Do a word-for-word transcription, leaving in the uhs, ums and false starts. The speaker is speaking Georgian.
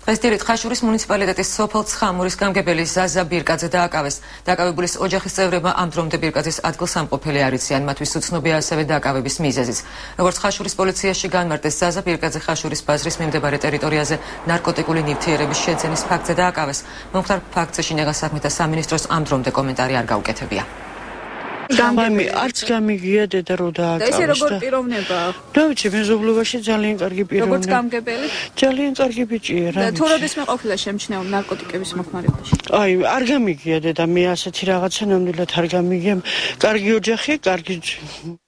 დღესდღეობით ხაშურის მუნიციპალიტეტის სოფელ ცხამურის გამგებელი ზაზა ბირკაძე დააკავეს. დააკავებულის ოჯახის წევრებმა ამ დრომდე ბირკაძის ადგილსამყოფელი არ იციან, მათთვის უცნობია ასევე დააკავების მიზეზიც. როგორც ხაშურის პოლიციაში განმარტეს, ზაზა ბირკაძე ხაშურის ბაზრის მიმდებარე ტერიტორიაზე ნარკოტიკული ნივთიერების შეძენის ფაქტზე დააკავეს. მომხდარ ფაქტზე შინაგან საქმეთა სამინისტროს ამ დრომდე კომენტარი არ გაუკეთებია. გამგებელი არც გამიგია დედა რო დააკავეს. და ესე როგორ პიროვნებაა? და ვიცი, მეზობლობაში ძალიან კარგი პიროვნება. როგორც გამგებელი? ძალიან კარგი ბიჭია რა. და თუ როდესმე ყოფილა შემჩნეული ნარკოტიკების მოხმარებაში? აი, არ გამიგია დედა, მე ასეთი რაღაცა ნამდვილად არ გამიგია. კარგი ოჯახი, კარგი